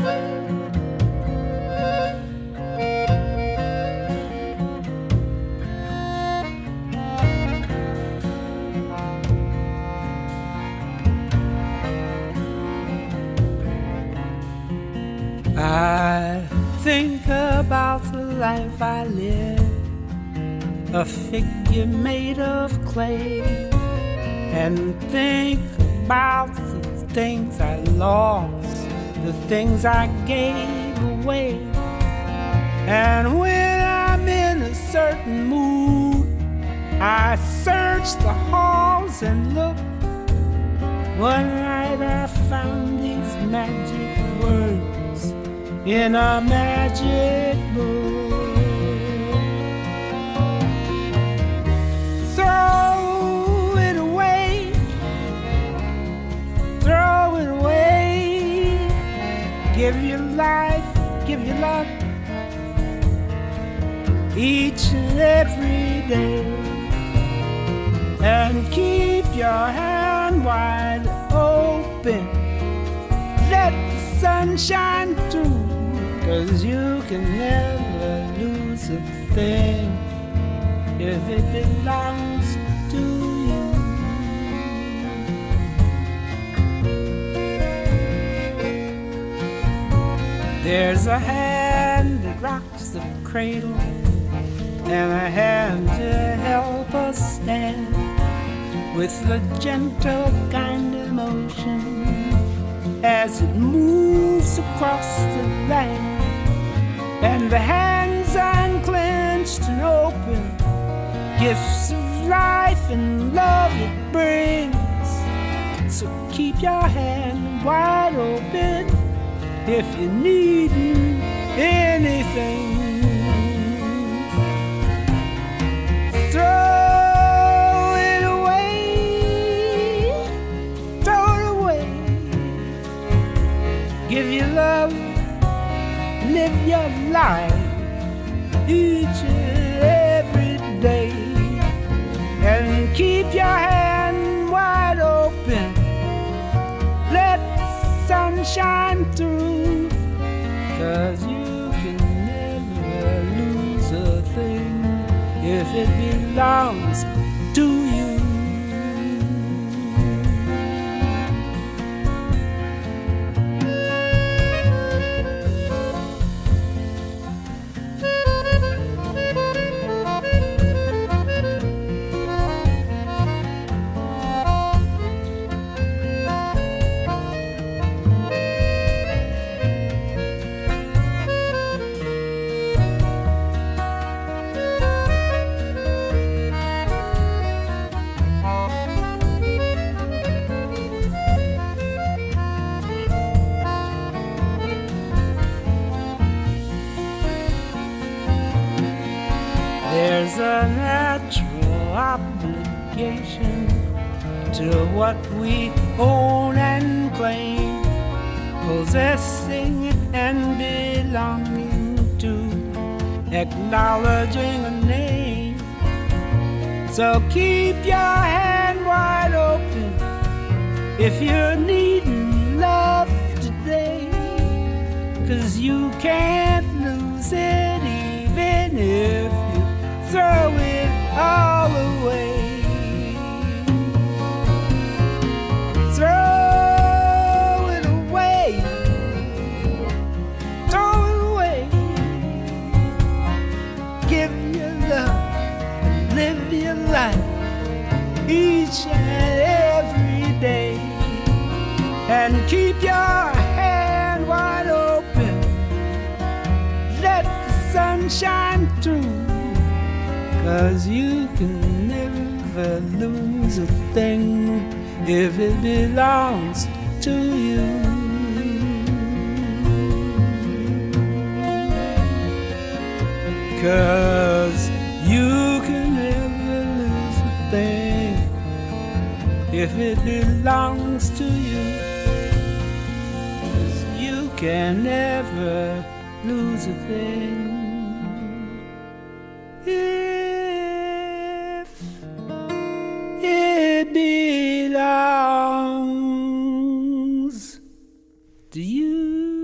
I think about the life I live, a figure made of clay, and think about the things I lost, the things I gave away. And when I'm in a certain mood, I search the halls and look. One night I found these magic words in a magic book. Throw it away, throw it away. Give your life, give your love, each and every day. And keep your hand wide open, let the sun shine through. 'Cause you can never lose a thing if it belongs to you. There's a hand that rocks the cradle, and a hand to help us stand with the gentle kind of motion as it moves across the land. And the hands unclenched and open, gifts of life and love it brings. So keep your hand wide open if you need anything. Throw it away, throw it away. Give your love, live your life each and every day. And keep your hand wide open, let the sun shine through. 'Cause you can never lose a thing if it belongs to you. There's a natural obligation to what we own and claim, possessing and belonging to, acknowledging a name. So keep your hand wide open if you're needing love today. 'Cause you can't lose it even if you throw it all away. Throw it away, throw it away. Give your love and live your life each and every day. And keep your hand wide open, let the sun shine through. 'Cause you can never lose a thing if it belongs to you. 'Cause you can never lose a thing if it belongs to you. 'Cause you can never lose a thing if it belongs to you.